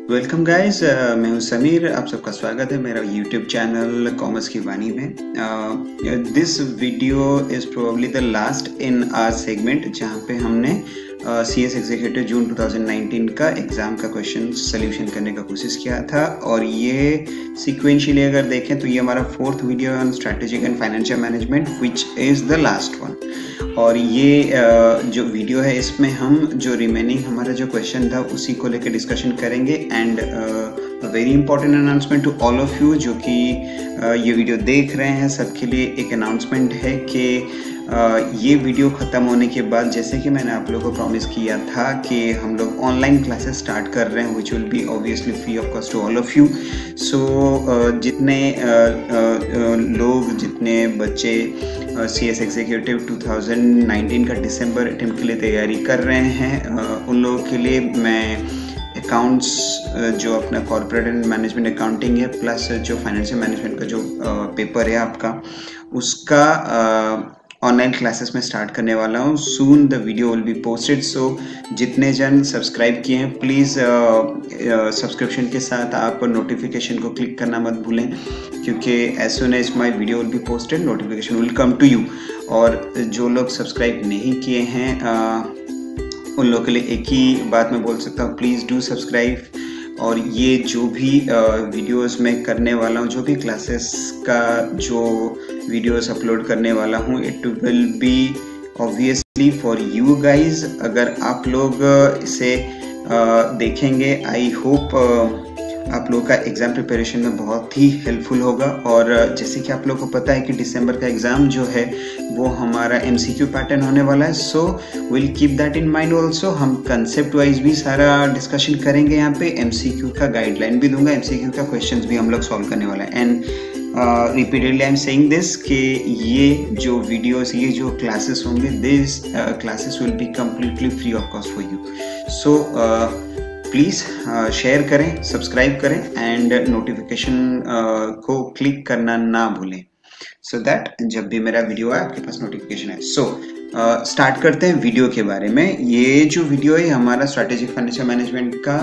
Welcome guys, मैं हूं समीर। आप सबका स्वागत है मेरा यूट्यूब चैनल कॉमर्स की वाणी में। This video is probably the last in our segment जहां पे हमने CS एग्जीक्यूटिव जून 2019 का एग्ज़ाम का क्वेश्चन सोल्यूशन करने का कोशिश किया था। और ये सिक्वेंशियली अगर देखें तो ये हमारा 4th video on strategic and financial management which is the last one. और ये जो वीडियो है इसमें हम जो रिमेनिंग हमारा जो क्वेश्चन था उसी को लेकर डिस्कशन करेंगे। And very important announcement to all of you जो कि ये वीडियो देख रहे हैं, सबके लिए एक अनाउंसमेंट है कि ये वीडियो ख़त्म होने के बाद, जैसे कि मैंने आप लोगों को प्रॉमिस किया था कि हम लोग ऑनलाइन क्लासेस स्टार्ट कर रहे हैं which will be obviously free of cost to all of you. So जितने लोग, जितने बच्चे CS एग्जीक्यूटिव 2019 का दिसंबर अटेम्प्ट के लिए तैयारी कर रहे हैं, उन लोगों के लिए मैं अकाउंट्स जो अपना कॉर्पोरेट एंड मैनेजमेंट अकाउंटिंग है प्लस जो फाइनेंशियल मैनेजमेंट का जो पेपर है आपका, उसका ऑनलाइन क्लासेस में स्टार्ट करने वाला हूँ। Soon the video will be posted. So जितने जन सब्सक्राइब किए हैं प्लीज़ सब्सक्रिप्शन के साथ आप नोटिफिकेशन को क्लिक करना मत भूलें, क्योंकि as soon as my video will be posted notification will come to you. और जो लोग सब्सक्राइब नहीं किए हैं उन लोगों के लिए एक ही बात मैं बोल सकता हूँ, प्लीज़ डू सब्सक्राइब। और ये जो भी वीडियोस मैं करने वाला हूँ, जो भी क्लासेस का जो वीडियोस अपलोड करने वाला हूँ, it will be obviously for you guys. अगर आप लोग इसे देखेंगे, आई होप आप लोगों का एग्ज़ाम प्रिपरेशन में बहुत ही हेल्पफुल होगा। और जैसे कि आप लोगों को पता है कि दिसंबर का एग्ज़ाम जो है वो हमारा MCQ पैटर्न होने वाला है। So will keep that in mind also. हम कंसेप्ट वाइज भी सारा डिस्कशन करेंगे यहाँ पे, MCQ का गाइडलाइन भी दूंगा, MCQ का क्वेश्चंस भी हम लोग सॉल्व करने वाला है। And repeatedly I am saying this कि ये जो वीडियोस, ये जो क्लासेस होंगे, this classes will be completely free of cost for you. So please share करें, सब्सक्राइब करें एंड नोटिफिकेशन को क्लिक करना ना भूलें, सो दैट जब भी मेरा वीडियो आए आपके पास नोटिफिकेशन है। सो स्टार्ट करते हैं वीडियो के बारे में। ये जो वीडियो है हमारा स्ट्रैटेजिक फाइनेंशियल मैनेजमेंट का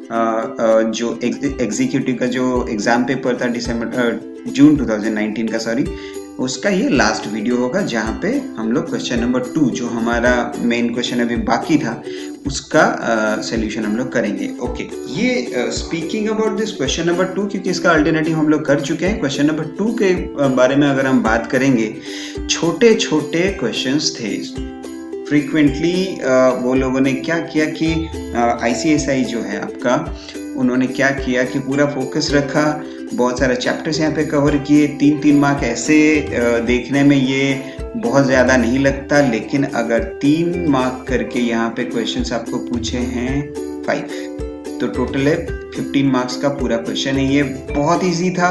जो एग्जीक्यूटिव का जो एग्ज़ाम पेपर था जून 2019 का, सॉरी, उसका ये लास्ट वीडियो होगा जहाँ पे हम लोग क्वेश्चन नंबर 2 जो हमारा मेन क्वेश्चन अभी बाकी था उसका सोल्यूशन हम लोग करेंगे। ओके, ये speaking about this question number 2, क्योंकि इसका अल्टरनेटिव हम लोग कर चुके हैं। क्वेश्चन नंबर 2 के बारे में अगर हम बात करेंगे, छोटे छोटे क्वेश्चंस थे। फ्रीक्वेंटली वो लोगों ने क्या किया कि ICSI जो है आपका, उन्होंने क्या किया कि पूरा फोकस रखा, बहुत सारे चैप्टर्स यहाँ पे कवर किए। 3-3 मार्क ऐसे देखने में ये बहुत ज़्यादा नहीं लगता, लेकिन अगर 3 मार्क करके यहाँ पे क्वेश्चंस आपको पूछे हैं 5, तो टोटल है 15 मार्क्स का पूरा क्वेश्चन है। ये बहुत ईजी था,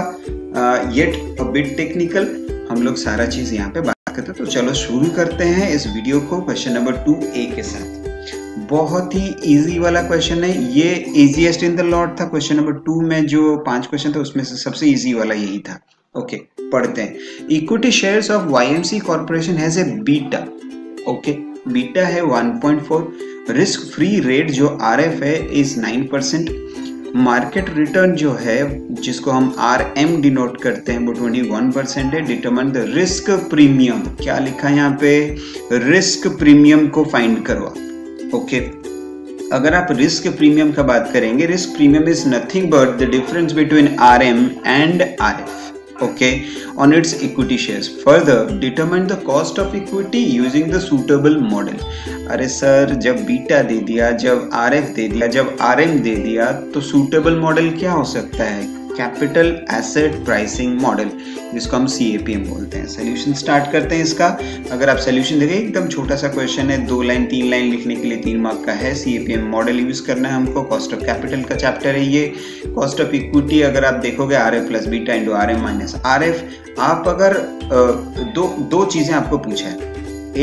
येट अ बिट टेक्निकल। हम लोग सारा चीज़ यहाँ पे बात करते हैं, तो चलो शुरू करते हैं इस वीडियो को क्वेश्चन नंबर 2A के साथ। बहुत ही इजी वाला क्वेश्चन है, ये इजीएस्ट इन द लॉट था। क्वेश्चन नंबर 2 में जो 5 क्वेश्चन थे उसमें से सबसे इजी वाला यही था। ओके, पढ़ते हैं। Equity shares of YMC corporation has a beta. Okay, beta है 1.4। रिस्क फ्री रेट जो RF है इज 9%। मार्केट रिटर्न जो है जिसको हम RM डिनोट करते हैं वो 21% है। डिटरमाइन द रिस्क प्रीमियम, क्या लिखा है यहाँ पे, रिस्क प्रीमियम को फाइंड करो। ओके, अगर आप रिस्क प्रीमियम का बात करेंगे, risk premium is nothing but the difference between RM and RF, okay, on its equity shares. Further, determine the cost of equity using the suitable model. अरे sir, जब beta दे दिया, जब RF दे दिया, जब RM दे दिया, तो suitable मॉडल क्या हो सकता है? कैपिटल एसेट प्राइसिंग मॉडल, जिसको हम CAPM बोलते हैं। सोल्यूशन स्टार्ट करते हैं इसका। अगर आप सोल्यूशन देखें, एकदम छोटा सा क्वेश्चन है, 2 लाइन 3 लाइन लिखने के लिए 3 मार्क का है। CAPM मॉडल यूज करना है हमको। कॉस्ट ऑफ कैपिटल का चैप्टर है ये। कॉस्ट ऑफ इक्विटी अगर आप देखोगे, RF plus beta into RM minus RF। आप अगर दो चीजें आपको पूछा है, एक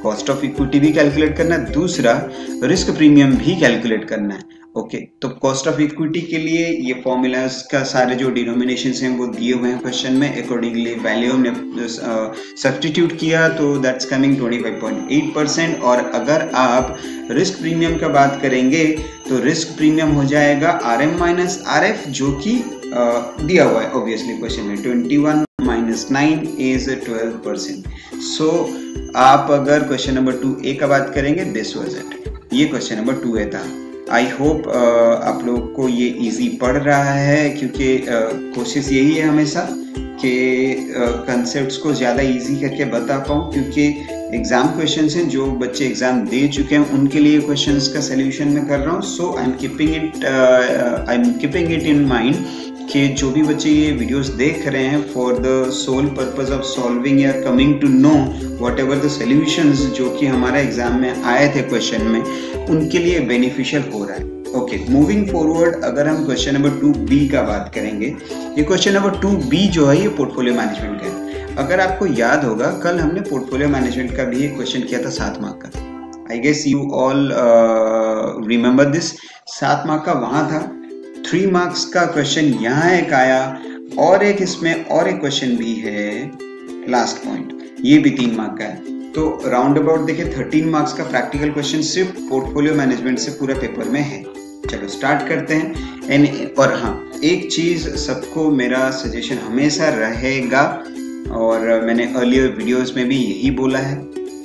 कॉस्ट ऑफ इक्विटी भी कैलकुलेट करना है, दूसरा रिस्क प्रीमियम भी कैलकुलेट करना है। ओके, तो कॉस्ट ऑफ इक्विटी के लिए ये फॉर्मूलाज का सारे जो डिनोमिनेशंस हैं वो दिए हुए हैं क्वेश्चन में, अकॉर्डिंगली वैल्यू हमने सब्स्टिट्यूट किया तो दैट्स कमिंग 25.8%। और अगर आप रिस्क प्रीमियम का बात करेंगे तो रिस्क प्रीमियम हो जाएगा RM माइनस RF, जो कि दिया हुआ है ऑब्वियसली क्वेश्चन में, 21 माइनस 9 इज 12%। सो आप अगर क्वेश्चन नंबर 2A का बात करेंगे, दिस वाज इट, ये क्वेश्चन नंबर 2A था। आई होप आप लोग को ये इजी पड़ रहा है, क्योंकि कोशिश यही है हमेशा कि कंसेप्ट्स को ज़्यादा इजी करके बता पाऊँ, क्योंकि एग्जाम क्वेश्चंस हैं जो बच्चे एग्जाम दे चुके हैं उनके लिए क्वेश्चंस का सलूशन मैं कर रहा हूँ। So I am keeping it in mind कि जो भी बच्चे ये वीडियोस देख रहे हैं for the sole purpose of solving या coming to know whatever the solutions जो कि हमारा एग्जाम में आए थे क्वेश्चन में, उनके लिए बेनिफिशियल हो रहा है। ओके, मूविंग फॉरवर्ड, अगर हम क्वेश्चन नंबर 2B का बात करेंगे, ये क्वेश्चन नंबर 2B जो है ये पोर्टफोलियो मैनेजमेंट का है। अगर आपको याद होगा कल हमने पोर्टफोलियो मैनेजमेंट का भी एक क्वेश्चन किया था 7 मार्क का। I guess you all remember this. 7 mark का वहां था, 3 मार्क्स का क्वेश्चन यहाँ एक आया, और एक इसमें और एक क्वेश्चन भी है लास्ट पॉइंट, ये भी 3 मार्क का है। तो राउंड अबाउट देखिए 13 मार्क्स का प्रैक्टिकल क्वेश्चन सिर्फ पोर्टफोलियो मैनेजमेंट से पूरा पेपर में है। चलो स्टार्ट करते हैं। और हाँ, एक चीज सबको मेरा सजेशन हमेशा रहेगा, और मैंने अर्लियर वीडियोस में भी यही बोला है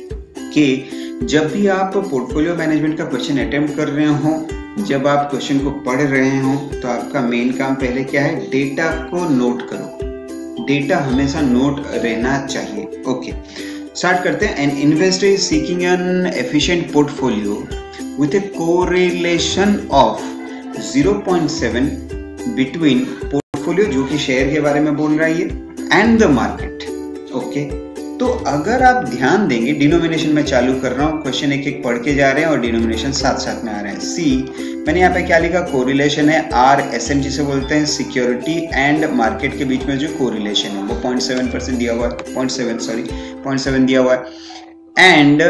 कि जब भी आप पोर्टफोलियो मैनेजमेंट का क्वेश्चन अटेम्प्ट कर रहे हो, जब आप क्वेश्चन को पढ़ रहे हो, तो आपका मेन काम पहले क्या है, डेटा को नोट करो। डेटा हमेशा नोट रहना चाहिए। ओके, स्टार्ट करते हैं। An investor is seeking an efficient portfolio with a correlation of 0.7 between portfolio, जो कि शेयर के बारे में बोल रहा है ये, एंड द मार्केट। ओके, तो अगर आप ध्यान देंगे, डिनोमिनेशन में चालू कर रहा हूँ, क्वेश्चन एक एक पढ़ के जा रहे हैं और डिनोमिनेशन साथ साथ में आ रहे हैं। सी, मैंने यहाँ पे क्या लिखा, कोरिलेशन है। RSM जिसे बोलते हैं, सिक्योरिटी एंड मार्केट के बीच में जो कोरिलेशन है वो 0.7% दिया हुआ है, 0.7 दिया हुआ है। And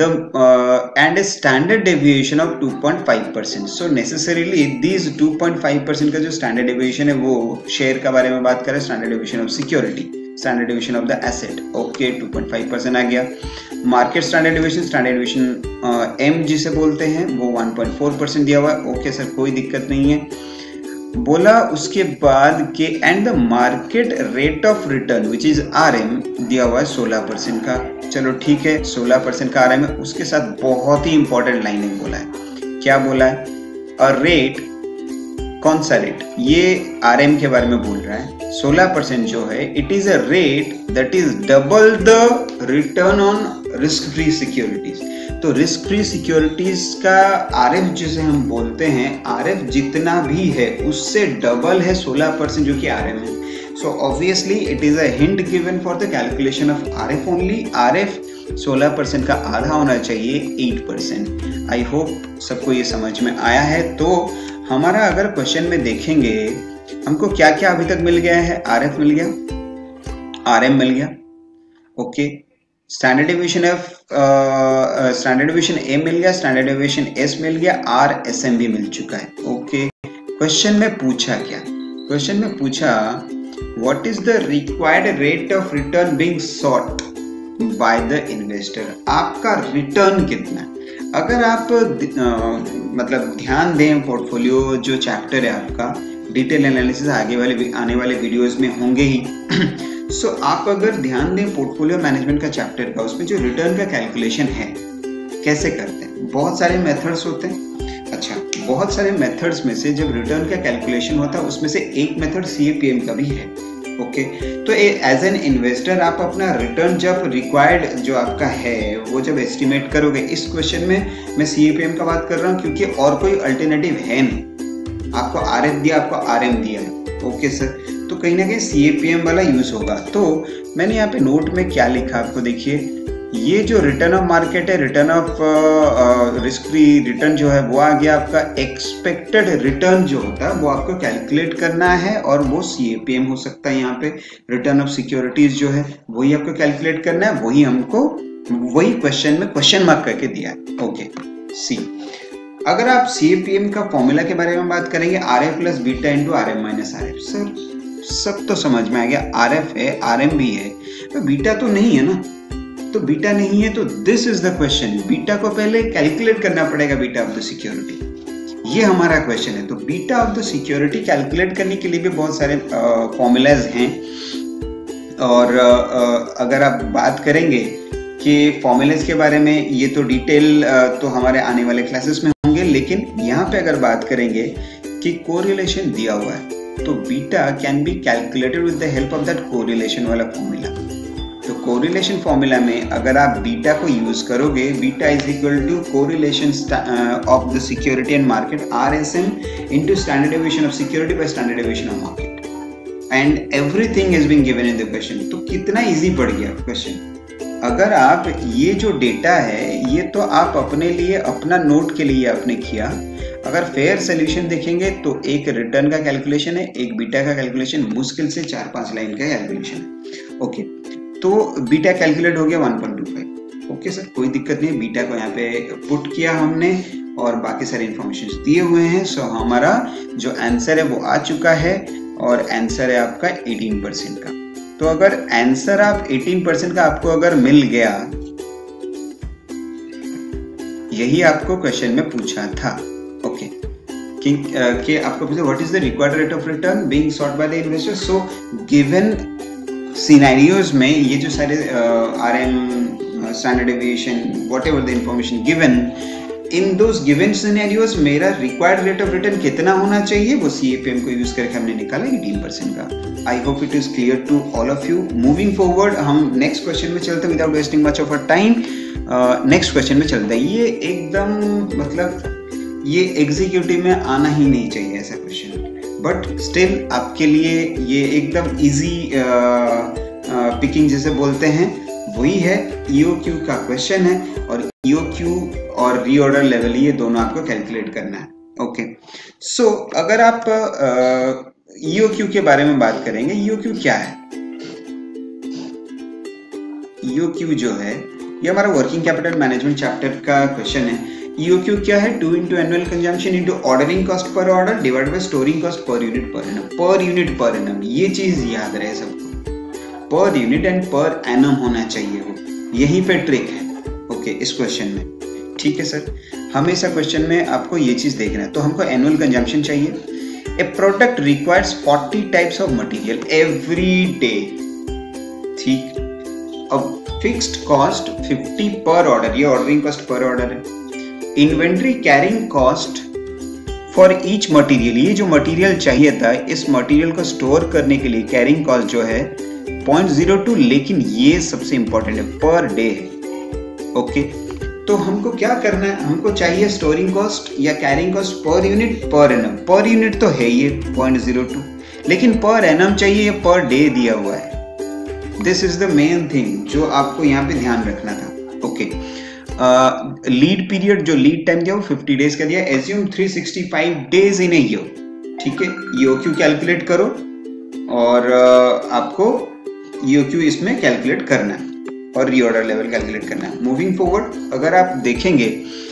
a standard deviation of 2.5%. So necessarily these 2.5% का जो स्टैंडर्ड डेविएशन है वो शेयर का बारे में बात करें, standard deviation of security, standard deviation of the asset. Okay, 2.5% आ गया। मार्केट स्टैंडर्ड डेविएशन M जिसे बोलते हैं वो 1.4% दिया हुआ है। ओके सर, कोई दिक्कत नहीं है। बोला उसके बाद के and the market rate of return which is RM दिया हुआ है 16% का। चलो ठीक है, 16% का RM है। उसके साथ बहुत ही इंपॉर्टेंट लाइनिंग बोला है। क्या बोला है, अ रेट, कौन सा रेट, ये RM के बारे में बोल रहा है। 16% जो है, it is a rate that is double the return on risk free securities. तो रिस्क फ्री सिक्योरिटीज का RF जिसे हम बोलते हैं, RF जितना भी है उससे डबल है 16% जो कि RM है। So obviously it is a hint given for the calculation of RF only. RF 16% का आधा होना चाहिए, 8%। आई होप सबको ये समझ में आया है। तो हमारा अगर क्वेश्चन में देखेंगे, हमको क्या क्या अभी तक मिल गया है, RF मिल गया, RM मिल गया, ओके, स्टैंडर्ड डेविएशन A मिल गया, स्टैंडर्ड डेविएशन S मिल गया, RSM भी मिल चुका है। ओके, क्वेश्चन में पूछा क्या, क्वेश्चन में पूछा what is the required rate of return being sought by the investor। आपका रिटर्न कितना है। अगर आप मतलब ध्यान दें, पोर्टफोलियो जो चैप्टर है आपका, डिटेल एनालिसिस आने वाले वीडियोस में होंगे ही। सो आप अगर ध्यान दें पोर्टफोलियो मैनेजमेंट का चैप्टर का, उसमें जो रिटर्न का कैलकुलेशन है कैसे करते हैं, बहुत सारे मेथड्स होते हैं। अच्छा, बहुत सारे मेथड्स में से जब रिटर्न का कैलकुलेशन होता है उसमें से एक मेथड CAPM का भी है। ओके, तो एज एन इन्वेस्टर आप अपना रिटर्न जब रिक्वायर्ड जो आपका है वो जब एस्टिमेट करोगे, इस क्वेश्चन में मैं CAPM का बात कर रहा हूँ क्योंकि और कोई अल्टरनेटिव है नहीं। आपको RF दिया, आपको RM दिया है। ओके सर, तो कहीं ना कहीं CAPM वाला यूज होगा। तो मैंने यहाँ पे नोट में क्या लिखा आपको देखिए, ये जो रिटर्न ऑफ मार्केट है, return of risk free return जो है वो आ गया आपका। एक्सपेक्टेड रिटर्न जो होता है वो आपको कैलकुलेट करना है और वो CAPM हो सकता है। यहाँ पे रिटर्न ऑफ सिक्योरिटीज जो है वही आपको कैलकुलेट करना है, वही हमको वही क्वेश्चन में क्वेश्चन मार्क करके दिया है। ओके, सी अगर आप CAPM का फॉर्मूला के बारे में बात करेंगे, RF plus beta into RM minus RF। Sir सब तो समझ में आ गया, RF है, RM भी है, तो बीटा तो नहीं है ना। तो बीटा नहीं है तो this is the question, beta को पहले कैलकुलेट करना पड़ेगा, बीटा ऑफ द सिक्योरिटी, ये हमारा क्वेश्चन है। तो beta of the security calculate करने के लिए भी बहुत सारे फॉर्मूलाज हैं, और अगर आप बात करेंगे कि फॉर्मूलाज के बारे में, ये तो डिटेल तो हमारे आने वाले क्लासेस में होंगे, लेकिन यहाँ पे अगर बात करेंगे कि कोरिलेशन दिया हुआ है, तो beta can be calculated with the help of that correlation वाला फॉर्मूला। तो कोरिलेशन फॉर्मूला में अगर आप बीटा को यूज करोगे, beta is equal to correlation of the security and market RSM into standard deviation of security by standard deviation of market, and everything has been given in the question. तो कितना easy पड़ गया question. अगर आप ये जो data है, ये तो आप अपने लिए, अपना नोट के लिए आपने किया। अगर फेयर सोल्यूशन देखेंगे तो एक रिटर्न का कैलकुलेशन है, एक बीटा का कैलकुलेशन, मुश्किल से 4-5 लाइन का कैलकुलेशन है। ओके, तो बीटा कैलकुलेट हो गया 1.25। ओके सर, कोई दिक्कत नहीं, बीटा को यहाँ पे पुट किया हमने और बाकी सारे इंफॉर्मेशन दिए हुए हैं। सो हमारा जो आंसर है वो आ चुका है, और आंसर है आपका 18% का। तो अगर आंसर आप 18% का आपको अगर मिल गया, यही आपको क्वेश्चन में पूछा था। ओके, कि आपको पूछा what is the required rate of return being sought by the investor. So given scenarios में ये जो सारे RM standard deviation whatever the information given, in those given scenarios मेरा रिक्वायर्ड रेट ऑफ रिटर्न कितना होना चाहिए, वो CAPM को यूज करके हमने निकाला 18% का। I hope it is clear to all of you. Moving forward हम नेक्स्ट क्वेश्चन में चलते हैं without wasting much of our time. Next question में चलते हैं। ये एकदम मतलब ये एग्जीक्यूटिव में आना ही नहीं चाहिए ऐसा क्वेश्चन, बट स्टिल आपके लिए ये एकदम इजी पिकिंग जिसे बोलते हैं वही है। EOQ का क्वेश्चन है, और EOQ और रीऑर्डर लेवल ये दोनों आपको कैलकुलेट करना है। ओके, सो अगर आप EOQ के बारे में बात करेंगे, EOQ क्या है? EOQ जो है ये हमारा वर्किंग कैपिटल मैनेजमेंट चैप्टर का क्वेश्चन है। EOQ क्या है? 2 into annual consumption into ordering cost per order divided by storing cost per unit per annum। per unit per annum, ये चीज याद रहे सबको, per unit and per annum होना चाहिए, वो यहीं पे ट्रिक है। ओके, इस क्वेश्चन में ठीक है सर, हमेशा क्वेश्चन में आपको ये चीज देखना है। तो हमको एनुअल कंजम्पशन चाहिए। A product requires 40 types of material every day, ठीक। अब फिक्स्ड कॉस्ट 50 पर ऑर्डर, ये ऑर्डरिंग कॉस्ट पर ऑर्डर है। Inventory carrying cost for each material, ये जो मटेरियल चाहिए था इस मटेरियल को स्टोर करने के लिए कैरिंग कॉस्ट जो है 0.02, लेकिन ये सबसे इंपॉर्टेंट है, पर डे है। ओके, तो हमको क्या करना है, हमको चाहिए स्टोरिंग कॉस्ट या carrying cost per unit per annum. Per unit तो है ये 0.02, लेकिन पर एनम चाहिए, ये पर डे दिया हुआ है। This is the main thing जो आपको यहाँ पे ध्यान रखना था। ओके, लीड पीरियड जो लीड टाइम दिया वो 50 डेज का दिया। Assume 365 days in a year, ठीक है। EOQ कैलकुलेट करो और आपको EOQ इसमें कैलकुलेट करना है और रीऑर्डर लेवल कैलकुलेट करना है। मूविंग फॉरवर्ड अगर आप देखेंगे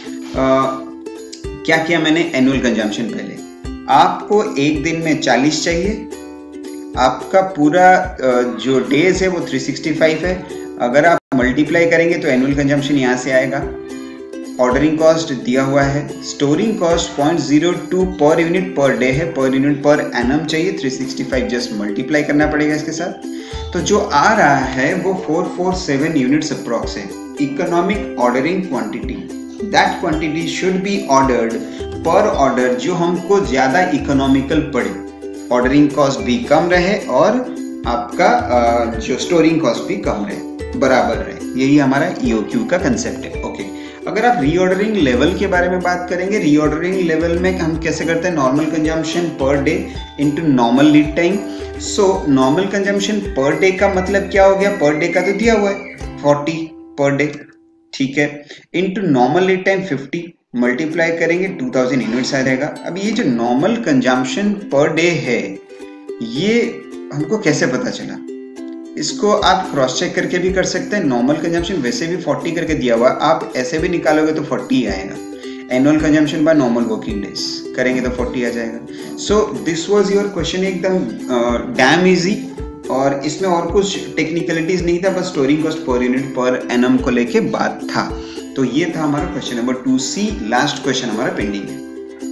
क्या किया मैंने, एनुअल कंजम्पशन पहले आपको एक दिन में 40 चाहिए, आपका पूरा जो डेज है वो 365 है। अगर आप मल्टीप्लाई करेंगे तो एनुअल कंजम्पशन यहाँ से आएगा। ऑर्डरिंग कॉस्ट दिया हुआ है, स्टोरिंग कॉस्ट 0.02 पर यूनिट पर डे है, पर यूनिट पर एनम चाहिए, 365 जस्ट मल्टीप्लाई करना पड़ेगा इसके साथ। तो जो आ रहा है वो 447 यूनिट्स अप्रॉक्स है। Economic ordering quantity, that quantity should be ordered per order जो हमको ज्यादा इकोनॉमिकल पड़े, ऑर्डरिंग कॉस्ट भी कम रहे और आपका जो स्टोरिंग कॉस्ट भी कम रहे, बराबर रहे। यही हमारा EOQ का कंसेप्ट है। ओके, अगर आप रीऑर्डरिंग लेवल के बारे में बात करेंगे, रीऑर्डरिंग लेवल में हम कैसे करते हैं, normal consumption per day into normal lead time. So normal consumption per day का मतलब क्या हो गया, पर डे का तो दिया हुआ है 40 पर डे, ठीक है, into normal lead time 50, multiply करेंगे 2000 यूनिट्स आ जाएगा। अब ये जो नॉर्मल कंजम्पशन पर डे है ये हमको कैसे पता चला, इसको आप क्रॉस चेक करके भी कर सकते हैं। नॉर्मल कंजम्पशन वैसे भी 40 करके दिया हुआ, आप ऐसे भी निकालोगे तो 40 आएगा। Annual consumption by normal working days करेंगे तो 40 आ जाएगा। So this was your question, एकदम डैम इजी, और इसमें और कुछ टेक्निकलिटीज नहीं था, बस storing cost per unit per annum को लेके बात था। तो ये था हमारा question number 2C, last question हमारा पेंडिंग है।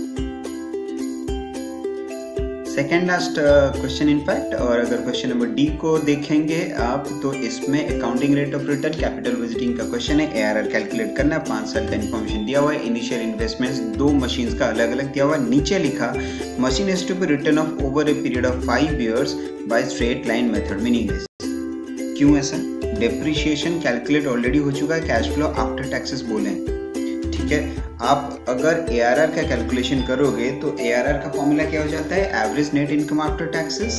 Second last question in fact. और अगर क्वेश्चन नंबर डी को देखेंगे आप तो इसमें accounting rate of return capital visiting का क्वेश्चन है। ARR कैलकुलेट करना है, 5 साल का इन्फॉर्मेशन दिया हुआ है। इनिशियल इन्वेस्टमेंट्स 2 मशीन्स का अलग अलग दिया हुआ है। नीचे लिखा machine is to be return of over a period of 5 years by straight line method, meaning क्यों ऐसा? डेप्रिशिएशन कैलकुलेट ऑलरेडी हो चुका है, कैश फ्लो आफ्टर टैक्सेस बोले, ठीक है। आप अगर ARR का कैलकुलेशन करोगे तो ARR का फॉर्मूला क्या हो जाता है? Average net income after taxes,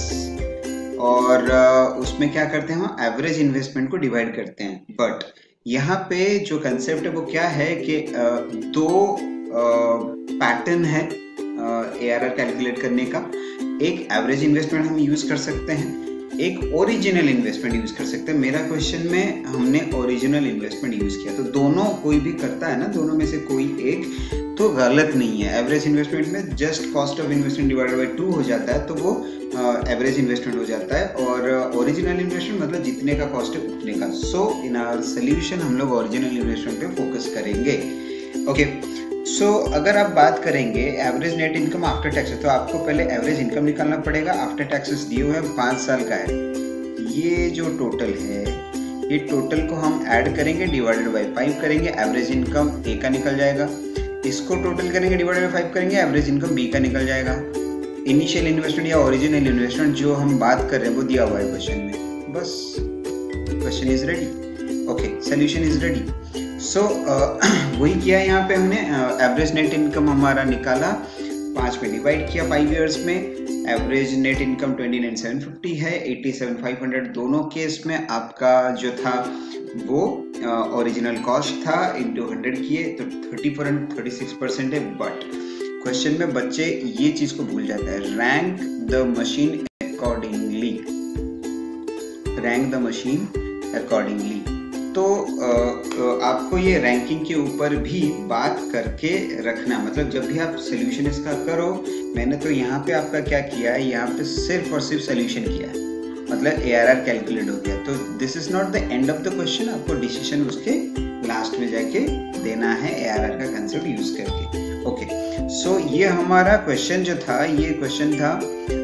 और उसमें क्या करते हैं हम? एवरेज इन्वेस्टमेंट को डिवाइड करते हैं। बट यहाँ पे जो कंसेप्ट है वो क्या है कि 2 पैटर्न है ARR कैलकुलेट करने का। एक एवरेज इन्वेस्टमेंट हम यूज कर सकते हैं, एक ओरिजिनल इन्वेस्टमेंट यूज कर सकते हैं। मेरा क्वेश्चन में हमने ओरिजिनल इन्वेस्टमेंट यूज किया, तो दोनों कोई भी करता है ना, दोनों में से कोई एक तो गलत नहीं है। एवरेज इन्वेस्टमेंट में just cost of investment divided by 2 हो जाता है, तो वो एवरेज इन्वेस्टमेंट हो जाता है। और ओरिजिनल इन्वेस्टमेंट मतलब जितने का कॉस्ट है उतने का। सो इन आवर सोल्यूशन हम लोग ओरिजिनल इन्वेस्टमेंट पे फोकस करेंगे। ओके, सो अगर आप बात करेंगे average net income after taxes, तो आपको पहले एवरेज इनकम निकालना पड़ेगा। आफ्टर टैक्सेस दिए हुए 5 साल का है। ये जो टोटल है, ये टोटल को हम ऐड करेंगे, डिवाइडेड बाय 5 करेंगे, एवरेज इनकम A का निकल जाएगा। इसको टोटल करेंगे, डिवाइडेड बाय 5 करेंगे, एवरेज इनकम B का निकल जाएगा। इनिशियल इन्वेस्टमेंट या ओरिजिनल इन्वेस्टमेंट जो हम बात कर रहे हैं वो दिया हुआ है क्वेश्चन में। बस question is ready. Okay, solution is ready. So वही किया यहाँ पे हमने। एवरेज नेट इनकम हमारा निकाला, 5 में डिवाइड किया 5 years में। एवरेज नेट इनकम 29,750 है, 87,500 दोनों केस में आपका जो था वो ओरिजिनल कॉस्ट था, इंटू 100 किए तो 36% है। बट क्वेश्चन में बच्चे ये चीज को भूल जाता है, rank the machine accordingly, rank the machine accordingly. तो आपको ये रैंकिंग के ऊपर भी बात करके रखना, मतलब जब भी आप सोल्यूशन इसका करो, मैंने तो यहाँ पे आपका क्या किया है, यहाँ पे सिर्फ और सिर्फ सोल्यूशन किया है, मतलब ARR कैलकुलेट हो गया। तो this is not the end of the question, आपको डिसीजन उसके लास्ट में जाके देना है ARR का कंसेप्ट यूज करके। ओके, सो ये हमारा क्वेश्चन जो था, ये क्वेश्चन था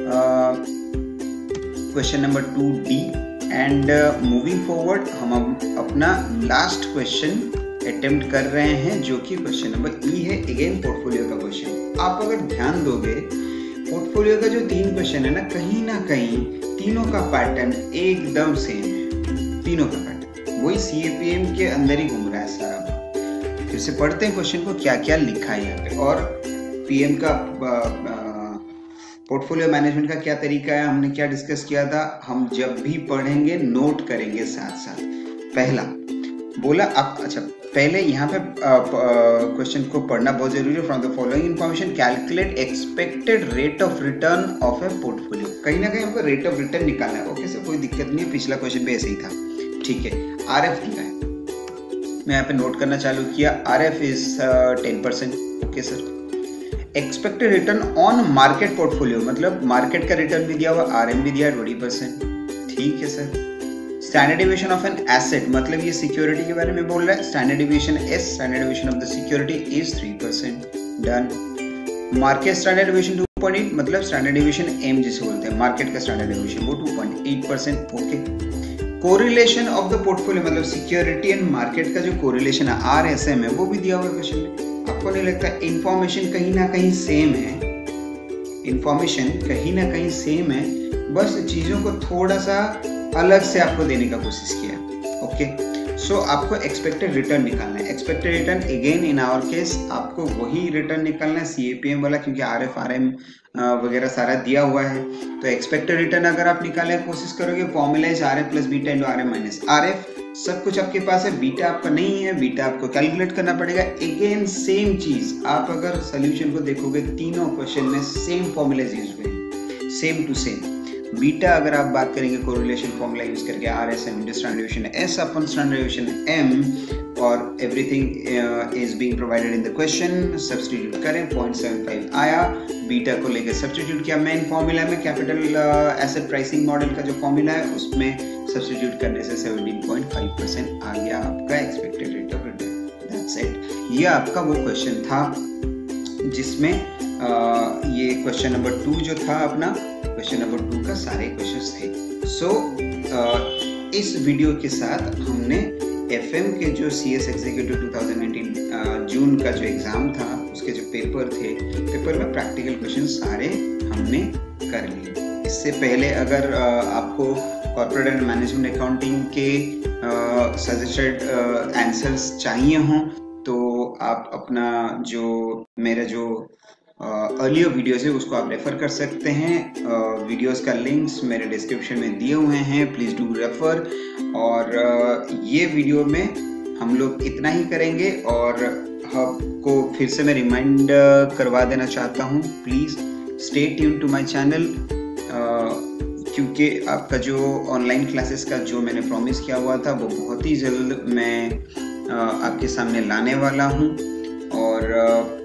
question number 2D। And moving forward हम अपना लास्ट क्वेश्चन अटेम्प्ट कर रहे हैं, जो कि क्वेश्चन नंबर E है। अगेन पोर्टफोलियो का क्वेश्चन। आप अगर ध्यान दोगे, पोर्टफोलियो का जो 3 क्वेश्चन है ना कहीं तीनों का पैटर्न एकदम सेम है। तीनों का पैटर्न वही CAPM के अंदर ही घूम रहा है सारा। फिर से पढ़ते हैं क्वेश्चन को, क्या क्या लिखा है यहाँ पे, और PM का पोर्टफोलियो मैनेजमेंट का क्या तरीका है, हमने क्या डिस्कस किया था। हम जब भी पढ़ेंगे नोट करेंगे साथ साथ। पहला बोला आप, अच्छा पहले यहाँ पे क्वेश्चन को पढ़ना बहुत जरूरी है। From the following information calculate expected rate of return of a portfolio. कहीं ना कहीं हमको रेट ऑफ रिटर्न निकालना है। ओके सर, कोई दिक्कत नहीं है, पिछला क्वेश्चन भी ऐसे ही था, ठीक है। RF दिया है, मैं यहाँ पे नोट करना चालू किया। RF is 10%। Okay sir. Expected return on market portfolio, मतलब मार्केट का रिटर्न भी दिया हुआ, RM भी दिया 20%, ठीक है sir. Standard deviation of an asset, मतलब ये सिक्योरिटी के बारे में बोल रहा है। Standard deviation S, standard deviation of the security is 3%, done. Market standard deviation 2.8, मतलब स्टैंडर्ड डिविएशन M जिसे बोलते हैं, मार्केट का स्टैंडर्ड डिविएशन, वो 2.8%, okay. Correlation of the portfolio, मतलब सिक्योरिटी एंड मार्केट का जो कोरिलेशन है RSM है, वो भी दिया हुआ है क्वेश्चन में। आपको नहीं लगता इंफॉर्मेशन कहीं ना कहीं सेम है? इंफॉर्मेशन कहीं ना कहीं सेम है, बस चीजों को थोड़ा सा अलग से आपको देने का कोशिश किया। ओके, सो आपको एक्सपेक्टेड रिटर्न निकालना है। Expected return again in our case आपको वही रिटर्न निकालना है CAPM वाला, क्योंकि RF RM वगैरह सारा दिया हुआ है। तो एक्सपेक्टेड रिटर्न अगर आप निकालने की कोशिश करोगे, formula is RF plus beta into RM minus RF। सब कुछ आपके पास है, बीटा आपका नहीं है, बीटा आपको कैलकुलेट करना पड़ेगा। अगेन सेम चीज, आप अगर सोल्यूशन को देखोगे तीनों क्वेश्चन में सेम फॉर्मूलाज यूज हुए, सेम टू सेम। बीटा अगर आप बात करेंगे कोरिलेशन फॉर्मूला यूज करके RSM स्टैंडर्ड डेविएशन S अपन स्टैंडर्ड डेविएशन M और everything is being provided in the question. Substitute करें 0.75 आया, बीटा को लेकर सब्स्टिट्यूट किया मेन फॉर्मूला में, कैपिटल एसेट प्राइसिंग मॉडल का जो फॉर्मूला है उसमें सब्स्टिट्यूट करने से 17.5% आ गया आपका expected rate of return. That's it. ये आपका वो क्वेश्चन था जिसमें ये क्वेश्चन नंबर 2 जो था अपना, क्वेश्चन नंबर 2 का सारे क्वेश्चंस थे। सो इस वीडियो के साथ हमने FM के जो CS एग्जीक्यूटिव 2019 जून का जो एग्जाम था उसके जो पेपर थे, पेपर में प्रैक्टिकल क्वेश्चन सारे हमने कर लिए। इससे पहले अगर आपको कॉर्पोरेट एंड मैनेजमेंट अकाउंटिंग के सजेस्टेड आंसर्स चाहिए हों तो आप अपना जो मेरा जो अर्लियर वीडियोस है उसको आप रेफर कर सकते हैं। वीडियोस का लिंक्स मेरे डिस्क्रिप्शन में दिए हुए हैं, प्लीज़ डू रेफर। और ये वीडियो में हम लोग इतना ही करेंगे और आपको फिर से मैं रिमाइंड करवा देना चाहता हूँ, please stay tune to my channel, क्योंकि आपका जो ऑनलाइन क्लासेस का जो मैंने प्रॉमिस किया हुआ था वो बहुत ही जल्द मैं आपके सामने लाने वाला हूँ। और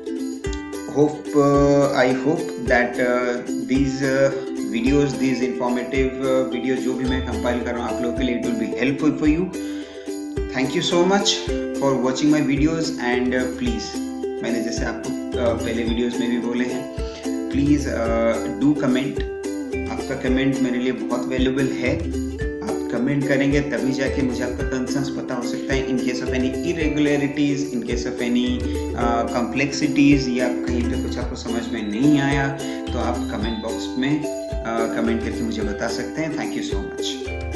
I hope that these videos, these informative videos जो भी मैं compile कर रहा हूँ आप लोगों के लिए, it will be helpful for you. Thank you so much for watching my videos and please, मैंने जैसे आपको पहले videos में भी बोले हैं, please do comment। आपका कमेंट मेरे लिए बहुत वैल्यूबल है। आप कमेंट करेंगे तभी जाके मुझे आपका कंसर्न्स पता हो सकता है। In case of any irregularities, in case of any complexities या कहीं पे कुछ आपको समझ में नहीं आया तो आप कमेंट बॉक्स में कमेंट करके मुझे बता सकते हैं। Thank you so much.